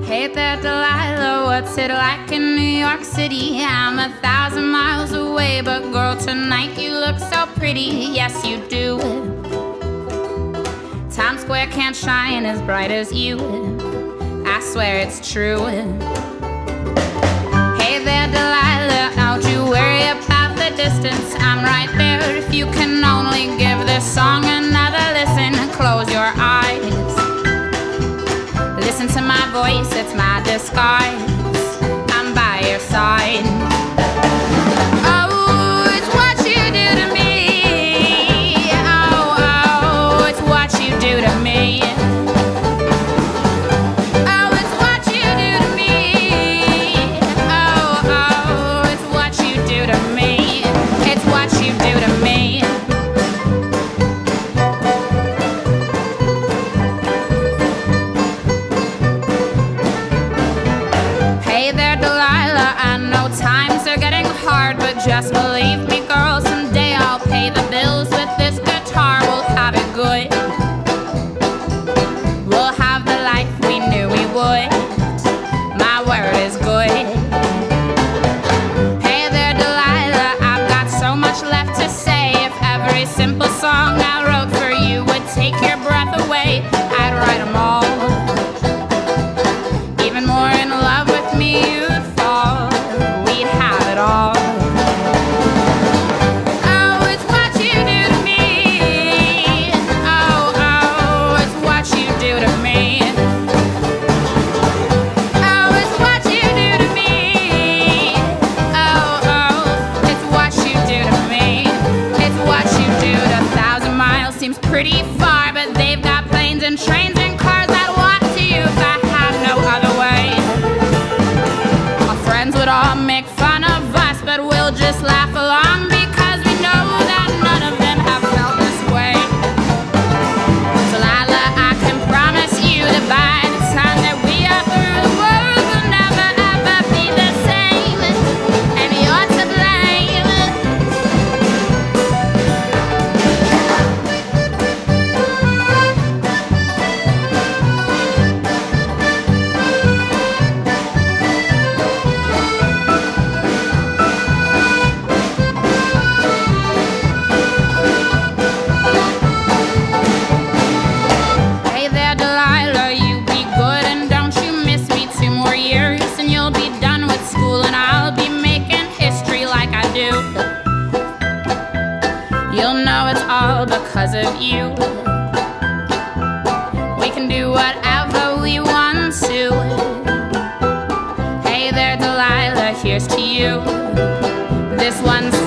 Hey there, Delilah, what's it like in New York City? I'm 1,000 miles away, but girl, tonight you look so pretty. Yes, you do. Times Square can't shine as bright as you. I swear it's true. Hey there, Delilah, don't you worry about the distance. I'm right there if you can only give this song another listen. Close your eyes. Listen to my voice, it's my disguise. I'm by your side. Oh, it's what you do to me. Oh, oh, it's what you do to me. Oh, it's what you do to me. Oh, oh, it's what you do to me. It's what you do to me. Hey there, Delilah, I know times are getting hard, but just believe me, girl, someday I'll pay the bills with this guitar. We'll have it good. We'll have the life we knew we would. My word is good. Hey there, Delilah, I've got so much left to say. If every simple song I wrote for you would take your breath away, I'd write them all. Even more in love with me you'd fall. We'd have it all. Oh, it's what you do to me. Oh, oh, it's what you do to me. Oh, it's what you do to me. Oh, oh, it's what you do to me. It's what you do to 1,000 miles. Seems pretty far, but they've got planes and trains and cars. I'd walk to you if I had no other way. Our friends would all make fun of us, but we'll just laugh along because we know that none of them have felt this way. Delilah, I can promise you that by the time that we are through, the world will never ever be the same, and you're to blame. Hey there, Delilah, you be good and don't you miss me. 2 more years and you'll be done with school, and I'll be making history like I do. You'll know it's all because of you. We can do whatever we want to. Hey there, Delilah, here's to you. This one's